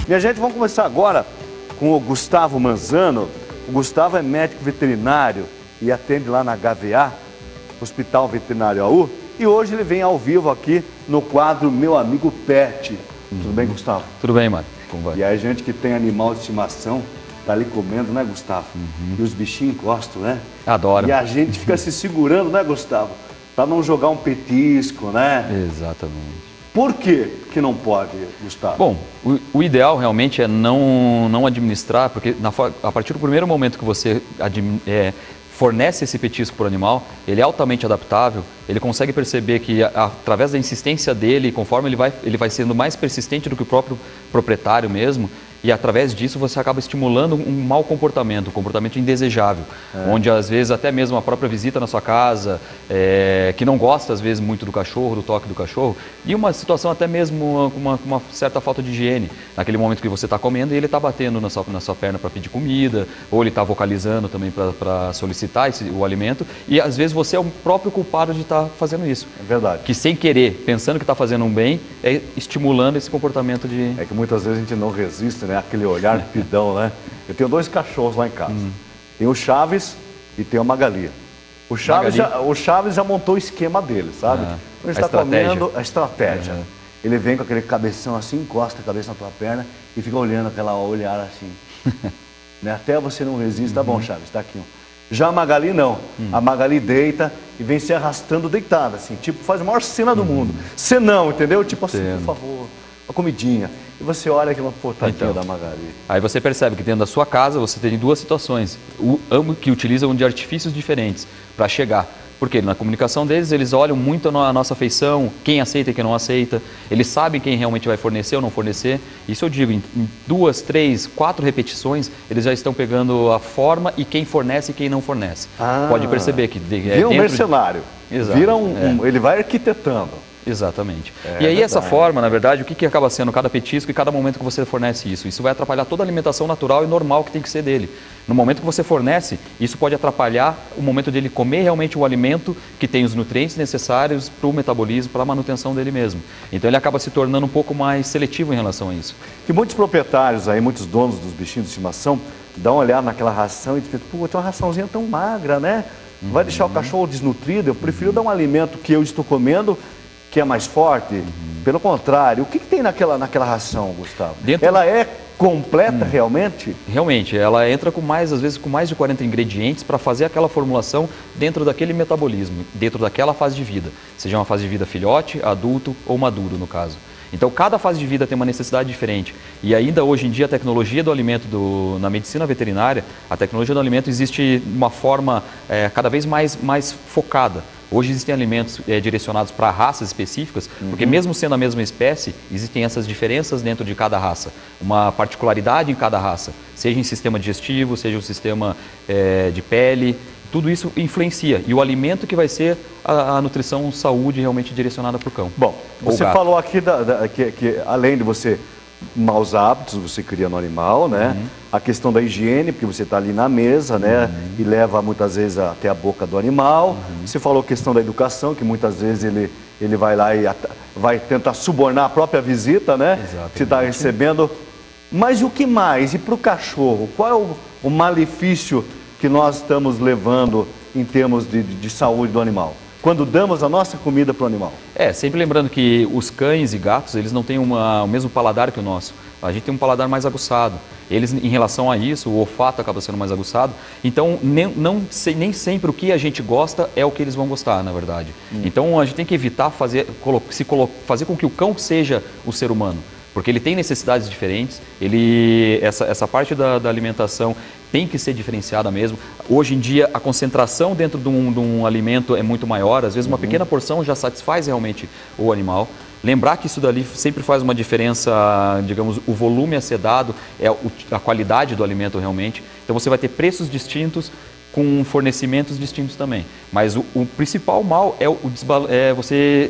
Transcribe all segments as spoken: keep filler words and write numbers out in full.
Minha gente, vamos começar agora com o Gustavo Manzano. O Gustavo é médico veterinário e atende lá na H V A, Hospital Veterinário A U. E hoje ele vem ao vivo aqui no quadro Meu Amigo Pet. Uhum. Tudo bem, Gustavo? Tudo bem, mano. Como vai? E aí a gente que tem animal de estimação tá ali comendo, né, Gustavo? Uhum. E os bichinhos gostam, né? Adoro. E a gente fica se segurando, né, Gustavo? Para não jogar um petisco, né? Exatamente. Por que que não pode, Gustavo? Bom, o, o ideal realmente é não, não administrar, porque na, a partir do primeiro momento que você admi, é, fornece esse petisco para o animal, ele é altamente adaptável, ele consegue perceber que a, através da insistência dele, conforme ele vai, ele vai sendo mais persistente do que o próprio proprietário mesmo, e através disso você acaba estimulando um mau comportamento, um comportamento indesejável, é. onde às vezes até mesmo a própria visita na sua casa, é, que não gosta às vezes muito do cachorro, do toque do cachorro, e uma situação até mesmo com uma, uma certa falta de higiene, naquele momento que você está comendo e ele está batendo na sua, na sua perna para pedir comida, ou ele está vocalizando também para solicitar esse, o alimento, e às vezes você é o próprio culpado de estar tá fazendo isso. É verdade. Que sem querer, pensando que está fazendo um bem, é estimulando esse comportamento de... É que muitas vezes a gente não resiste, né? Aquele olhar pidão, né? Eu tenho dois cachorros lá em casa. Hum. Tem o Chaves e tem o Magali. O Chaves, já, o Chaves já montou o esquema dele, sabe? Ah, Ele está comendo a estratégia. Uhum. Ele vem com aquele cabeção assim, encosta a cabeça na tua perna e fica olhando aquela olhar assim. né? Até você não resiste, tá bom, Chaves, tá aqui. Ó. Já a Magali não. Hum. A Magali deita e vem se arrastando deitada, assim, tipo, faz a maior cena do hum. mundo. Senão, entendeu? Tipo assim, Entendo. por favor, uma comidinha. E você olha aquela portadinha então, da Magali. Aí você percebe que dentro da sua casa você tem duas situações. O, ambos que utilizam de artifícios diferentes para chegar. Porque na comunicação deles, eles olham muito a nossa afeição, quem aceita e quem não aceita. Eles sabem quem realmente vai fornecer ou não fornecer. Isso eu digo, em, em duas, três, quatro repetições, eles já estão pegando a forma e quem fornece e quem não fornece. Ah, pode perceber que... É, vira um mercenário. De... Exato, vira um, é. um... Ele vai arquitetando. Exatamente. É, e aí verdade. Essa forma, na verdade, o que, que acaba sendo cada petisco e cada momento que você fornece isso? Isso vai atrapalhar toda a alimentação natural e normal que tem que ser dele. No momento que você fornece, isso pode atrapalhar o momento dele comer realmente o alimento que tem os nutrientes necessários para o metabolismo, para a manutenção dele mesmo. Então ele acaba se tornando um pouco mais seletivo em relação a isso. E muitos proprietários aí, muitos donos dos bichinhos de estimação, dão uma olhada naquela ração e dizem, pô, tem uma raçãozinha tão magra, né? Vai uhum. deixar o cachorro desnutrido? Eu prefiro uhum. dar um alimento que eu estou comendo, que é mais forte. Uhum. Pelo contrário, o que, que tem naquela, naquela ração, Gustavo? Dentro... Ela é completa hum. realmente? Realmente, ela entra com mais, às vezes com mais de quarenta ingredientes para fazer aquela formulação dentro daquele metabolismo, dentro daquela fase de vida. Seja uma fase de vida filhote, adulto ou maduro, no caso. Então, cada fase de vida tem uma necessidade diferente. E ainda hoje em dia, a tecnologia do alimento, do, na medicina veterinária, a tecnologia do alimento existe de uma forma é, cada vez mais, mais focada. Hoje existem alimentos é, direcionados para raças específicas, uhum. porque mesmo sendo a mesma espécie, existem essas diferenças dentro de cada raça. Uma particularidade em cada raça, seja em sistema digestivo, seja o sistema é, de pele, tudo isso influencia. E o alimento que vai ser a, a nutrição, saúde realmente direcionada para o cão. Bom, você falou aqui da, da, que, que além de você... maus hábitos você cria no animal, né? Uhum. A questão da higiene, porque você está ali na mesa, né? Uhum. E leva muitas vezes até a boca do animal. Uhum. Você falou a questão da educação, que muitas vezes ele, ele vai lá e vai tentar subornar a própria visita, né? Exatamente. Que está recebendo. Mas o que mais? E para o cachorro? Qual é o, o malefício que nós estamos levando em termos de, de, de saúde do animal? Quando damos a nossa comida para o animal. É, sempre lembrando que os cães e gatos, eles não têm uma, o mesmo paladar que o nosso. A gente tem um paladar mais aguçado. Eles, em relação a isso, o olfato acaba sendo mais aguçado. Então, nem, não, nem sempre o que a gente gosta é o que eles vão gostar, na verdade. Hum. Então, a gente tem que evitar fazer, se, fazer com que o cão seja o ser humano. Porque ele tem necessidades diferentes, ele, essa, essa parte da, da alimentação tem que ser diferenciada mesmo. Hoje em dia, a concentração dentro de um, de um alimento é muito maior, às vezes uma uhum. pequena porção já satisfaz realmente o animal. Lembrar que isso dali sempre faz uma diferença, digamos, o volume a ser dado, é a qualidade do alimento realmente. Então você vai ter preços distintos, com fornecimentos distintos também. Mas o, o principal mal é, o, é você...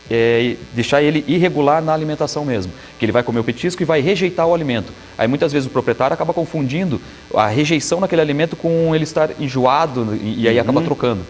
É, deixar ele irregular na alimentação mesmo, que ele vai comer o petisco e vai rejeitar o alimento. Aí muitas vezes o proprietário acaba confundindo a rejeição naquele alimento com ele estar enjoado e, e aí uhum. acaba trocando.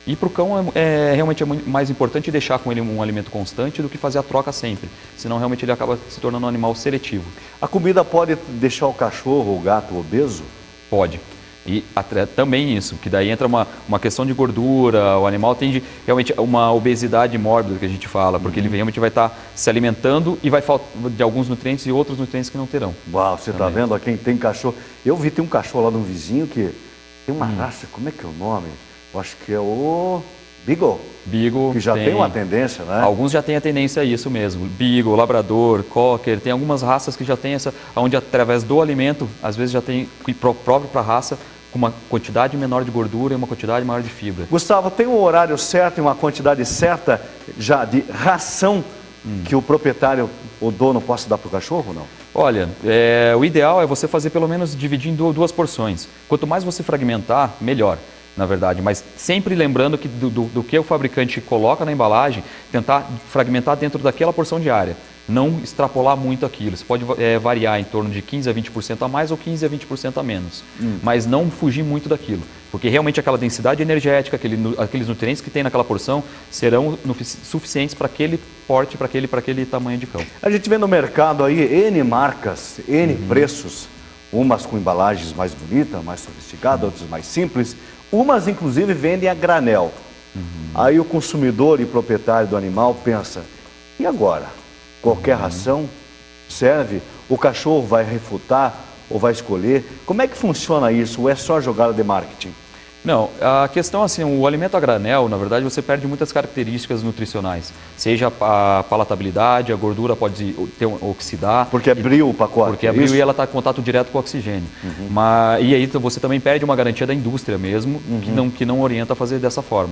E para o cão é, é realmente é mais importante deixar com ele um alimento constante do que fazer a troca sempre, senão realmente ele acaba se tornando um animal seletivo. A comida pode deixar o cachorro ou o gato obeso? Pode. E até, também isso, que daí entra uma, uma questão de gordura, o animal tende realmente uma obesidade mórbida que a gente fala, porque uhum. ele realmente vai estar se alimentando e vai faltar de alguns nutrientes e outros nutrientes que não terão. Uau, você está vendo? Quem tem cachorro. Eu vi, tem um cachorro lá de um vizinho que tem uma hum. raça, como é que é o nome? Eu acho que é o Beagle. Beagle. Que já tem, tem uma tendência, né? Alguns já têm a tendência a isso mesmo. Beagle, Labrador, Cocker, tem algumas raças que já tem essa, onde através do alimento, às vezes já tem, próprio para a raça, com uma quantidade menor de gordura e uma quantidade maior de fibra. Gustavo, tem um horário certo e uma quantidade certa já de ração hum. que o proprietário, o dono, possa dar para o cachorro ou não? Olha, é, o ideal é você fazer pelo menos dividir em duas porções. Quanto mais você fragmentar, melhor, na verdade. Mas sempre lembrando que do, do, do que o fabricante coloca na embalagem, tentar fragmentar dentro daquela porção diária. Não extrapolar muito aquilo. Você pode é, variar em torno de quinze a vinte por cento a mais ou quinze a vinte por cento a menos. Hum. Mas não fugir muito daquilo. Porque realmente aquela densidade energética, aquele, aqueles nutrientes que tem naquela porção, serão no, suficientes para aquele porte, para aquele, para aquele tamanho de cão. A gente vê no mercado aí N marcas, N uhum. preços. Umas com embalagens mais bonitas, mais sofisticadas, uhum. outras mais simples. Umas, inclusive, vendem a granel. Uhum. Aí o consumidor e proprietário do animal pensa, e agora? Qualquer uhum. ração serve? O cachorro vai refutar ou vai escolher? Como é que funciona isso? Ou é só jogada de marketing? Não, a questão assim, o alimento a granel, na verdade, você perde muitas características nutricionais. Seja a palatabilidade, a gordura pode ter, oxidar. Porque abriu o pacote. Porque abriu e ela está em contato direto com o oxigênio. Uhum. Mas, e aí você também perde uma garantia da indústria mesmo, uhum. que, não, que não orienta a fazer dessa forma.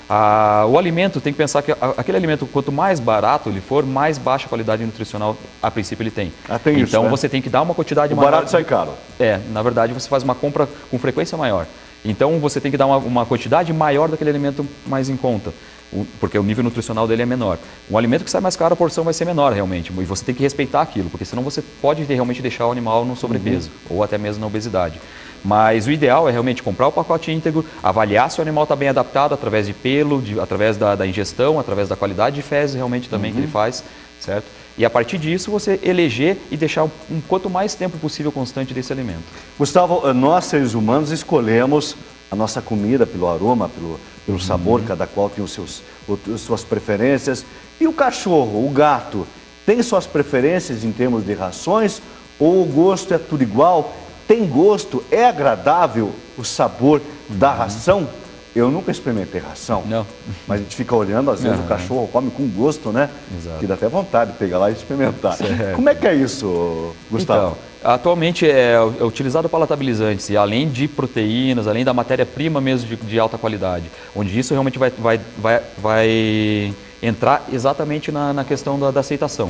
Ah, o alimento, tem que pensar que aquele alimento, quanto mais barato ele for, mais baixa qualidade nutricional, a princípio, ele tem. Ah, tem então, isso, né? você tem que dar uma quantidade o maior. O barato sai caro. É, na verdade, você faz uma compra com frequência maior. Então, você tem que dar uma, uma quantidade maior daquele alimento mais em conta, o, porque o nível nutricional dele é menor. Um alimento que sai mais caro, a porção vai ser menor, realmente. E você tem que respeitar aquilo, porque senão você pode realmente deixar o animal no sobrepeso, uhum. ou até mesmo na obesidade. Mas o ideal é realmente comprar o pacote íntegro, avaliar se o animal está bem adaptado através de pelo, de, através da, da ingestão, através da qualidade de fezes realmente também uhum. que ele faz, certo? E a partir disso você eleger e deixar um, um quanto mais tempo possível constante desse alimento. Gustavo, nós seres humanos escolhemos a nossa comida pelo aroma, pelo, pelo uhum. sabor, cada qual tem os seus, as suas preferências. E o cachorro, o gato, tem suas preferências em termos de rações ou o gosto é tudo igual? Tem gosto? É agradável o sabor uhum. da ração? Eu nunca experimentei ração, não. Mas a gente fica olhando, às vezes uhum. o cachorro come com gosto, né? Exato. Que dá até vontade de pegar lá e experimentar. Certo. Como é que é isso, Gustavo? Então, atualmente é, é utilizado palatabilizantes, e além de proteínas, além da matéria-prima mesmo de, de alta qualidade, onde isso realmente vai, vai, vai, vai entrar exatamente na, na questão da, da aceitação.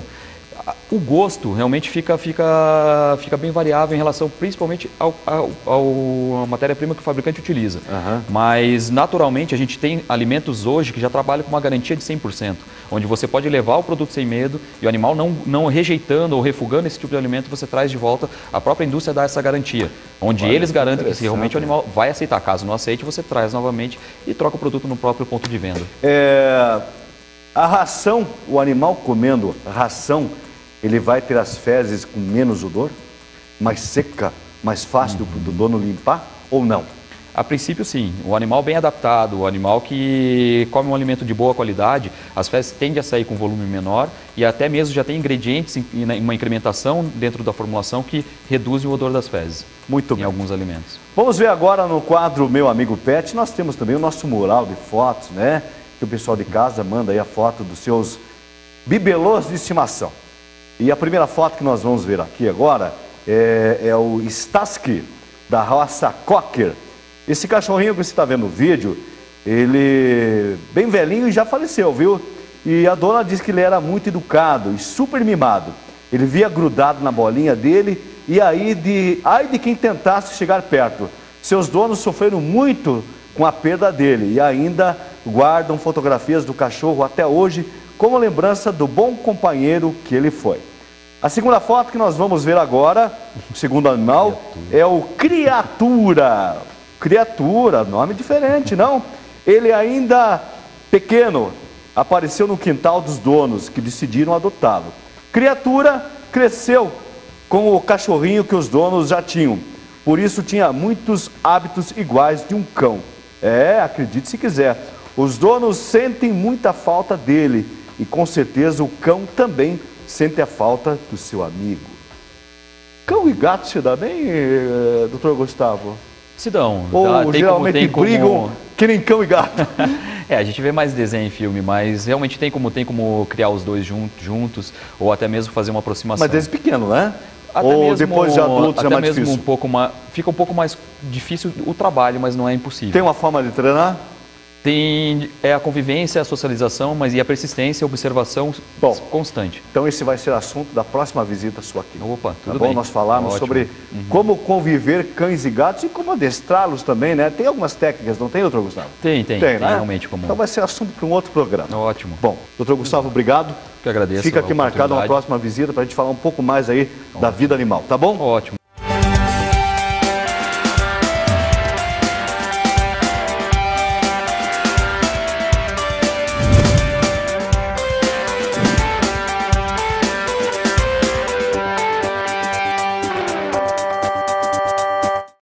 O gosto realmente fica, fica, fica bem variável em relação principalmente ao, ao, ao à matéria-prima que o fabricante utiliza. Uhum. Mas, naturalmente, a gente tem alimentos hoje que já trabalham com uma garantia de cem por cento, onde você pode levar o produto sem medo e o animal não, não rejeitando ou refugando esse tipo de alimento, você traz de volta, a própria indústria dá essa garantia, onde Olha, eles garantem que realmente o animal vai aceitar. Caso não aceite, você traz novamente e troca o produto no próprio ponto de venda. É, a ração, o animal comendo ração, ele vai ter as fezes com menos odor? Mais seca? Mais fácil uhum. do, do dono limpar? Ou não? A princípio, sim. O animal bem adaptado, o animal que come um alimento de boa qualidade, as fezes tendem a sair com volume menor e até mesmo já tem ingredientes em uma incrementação dentro da formulação que reduzem o odor das fezes. Muito em bem. alguns alimentos. Vamos ver agora no quadro Meu Amigo Pet, nós temos também o nosso mural de fotos, né? Que o pessoal de casa manda aí a foto dos seus bibelôs de estimação. E a primeira foto que nós vamos ver aqui agora é, é o Starsky, da raça Cocker. Esse cachorrinho que você está vendo no vídeo, ele bem velhinho e já faleceu, viu? E a dona disse que ele era muito educado e super mimado. Ele via grudado na bolinha dele e aí de, ai de quem tentasse chegar perto. Seus donos sofreram muito com a perda dele e ainda guardam fotografias do cachorro até hoje como lembrança do bom companheiro que ele foi. A segunda foto que nós vamos ver agora, o segundo animal, é o Criatura. Criatura, nome diferente, não? Ele ainda pequeno apareceu no quintal dos donos que decidiram adotá-lo. Criatura cresceu com o cachorrinho que os donos já tinham. Por isso tinha muitos hábitos iguais de um cão. É, acredite se quiser. Os donos sentem muita falta dele e com certeza o cão também sente a falta do seu amigo. Cão e gato se dá bem, eh, doutor Gustavo? Se dão. Ou Tá, tem geralmente como, tem como... brigam que nem cão e gato? É, a gente vê mais desenho em filme, mas realmente tem como, tem como criar os dois juntos, ou até mesmo fazer uma aproximação. Mas desde pequeno, né? Até Ou mesmo, depois de adultos é até mais mesmo difícil? Um pouco mais, fica um pouco mais difícil o trabalho, mas não é impossível. Tem uma forma de treinar? Tem é a convivência, a socialização, mas e a persistência, a observação Bom, constante. Então esse vai ser assunto da próxima visita sua aqui. Opa, tudo tá bom? bem. Nós falarmos Ótimo. sobre Uhum. como conviver cães e gatos e como adestrá-los também, né? Tem algumas técnicas, não tem, doutor Gustavo? Tem, tem, Tem, tem né? realmente como. Então vai ser assunto para um outro programa. Ótimo. Bom, doutor Gustavo, obrigado. Que agradeço. Fica a aqui marcada uma oportunidade. próxima visita para a gente falar um pouco mais aí da vida animal, tá bom? Ótimo.